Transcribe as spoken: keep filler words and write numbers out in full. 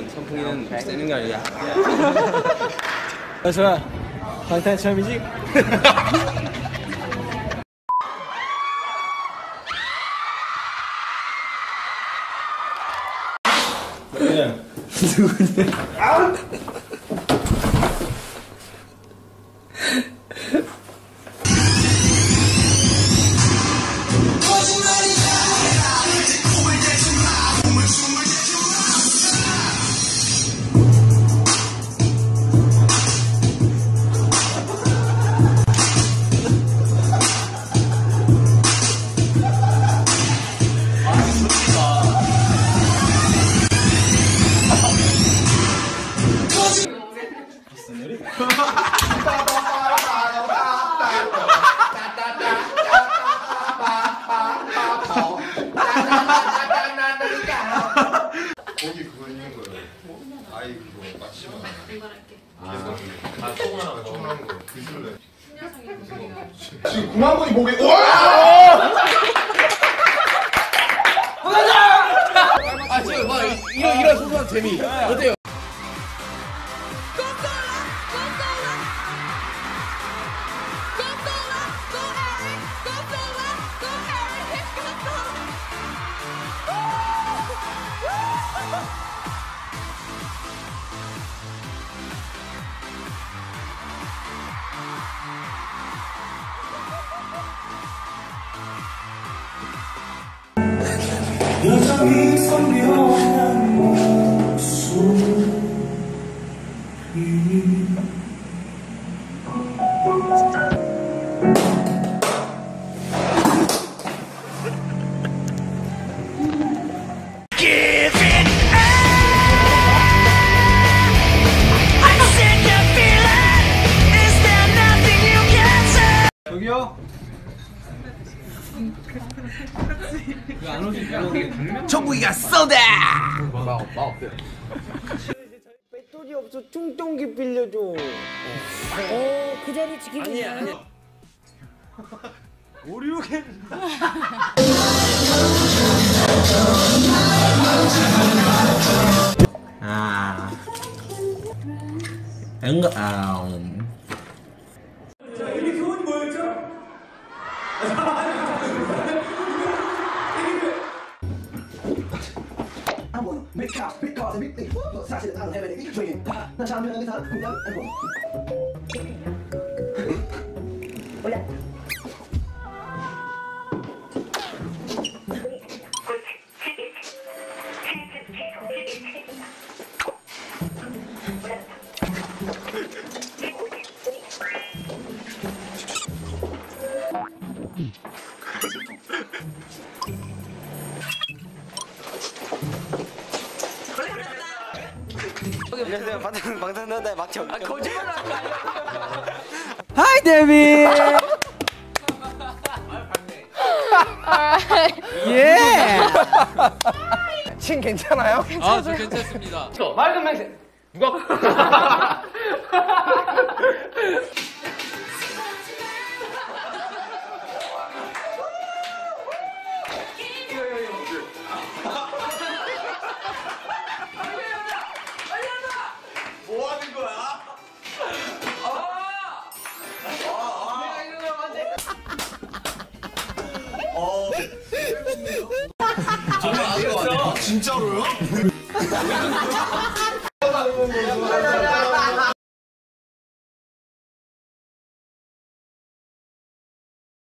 선풍기는 쐬는 게 아니야. 아, 좋아. 방탄 처음이지? 누구냐? 누구냐? 아! 거기 그거 있는 거예요. 아이 그거 맞지마. 이거랄게. 아, 조그만한 거, 조그만한 거. 그실래. 지금 구만 분이 보게. 와! 아 지금 막 이런 이런 소소한 재미 어때요? 여전히 선명한 목소리 Give it up I said you feel it Is there nothing you can say 저기요? 왜안 오지? 정국이가 쏘다! 나 어때요? 배터리 없어 충전기 빌려줘. 오, 그 자리 지키고 아니야 있나요? 아니야. 오류겐. 아. 응가 아. 이게 그건이 뭐였죠? 사실 나는 해외에 일종의 나 자면에 다 그냥 알고. 올려. 안녕하세요. 방탄 방탄소년단 막정. 아 거짓말하는 거 아니야? 하이 데뷔. 예. 친 괜찮아요? 아, 저 괜찮습니다. 저 맑은 맹세. 누가? 뭐 하는 거야? 어. 정말 아닌 거 아니야? 진짜로요?